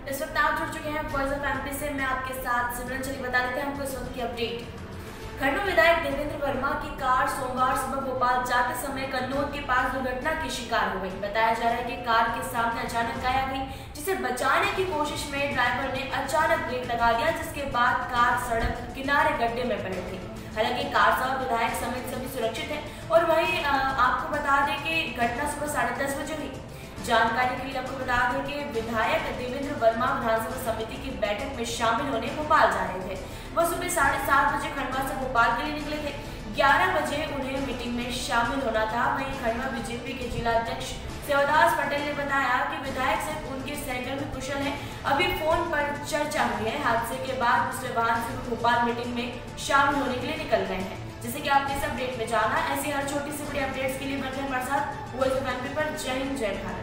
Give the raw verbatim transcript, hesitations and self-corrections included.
इस वक्त आप जुड़ चुके हैं वॉइस ऑफ एमपी से। मैं आपके साथ सिमरन। चलिए बता देते हैं हमको इस वक्त की अपडेट। खंडवा विधायक देवेंद्र वर्मा की कार सोमवार सुबह भोपाल जाते समय कन्नौज के पास दुर्घटना की शिकार हो गई। बताया जा रहा है कि कार के सामने अचानक गायब हुई, जिसे बचाने की कोशिश में ड्राइवर ने अचानक ब्रेक लगा दिया, जिसके बाद कार सड़क किनारे गड्ढे में पलट गई। हालांकि कार सवार विधायक समेत सभी सुरक्षित हैं। और वहीं आपको बता दें कि घटना सुबह साढ़े दस बजे हुई। जानकारी के लिए आपको बता दें कि विधायक देवेंद्र वर्मा विधानसभा समिति की बैठक में शामिल होने भोपाल जा रहे थे। वह सुबह साढ़े सात बजे खंडवा से भोपाल के लिए निकले थे। ग्यारह बजे उन्हें मीटिंग में शामिल होना था। वहीं खंडवा बीजेपी के जिला अध्यक्ष सेवादास पटेल ने बताया कि विधायक सिर्फ उनके सहकर्मी कुशल हैं। अभी फोन पर चर्चा हुई है। हादसे के बाद दूसरे वाहन से भोपाल मीटिंग में शामिल होने के लिए निकल गए हैं। जैसे कि आपने इस अपडेट में जाना, ऐसी हर छोटी सी बड़ी अपडेट्स के लिए बने हमारे साथ वॉइस ऑफ एमपी पर। जय हिंद, जय भारत।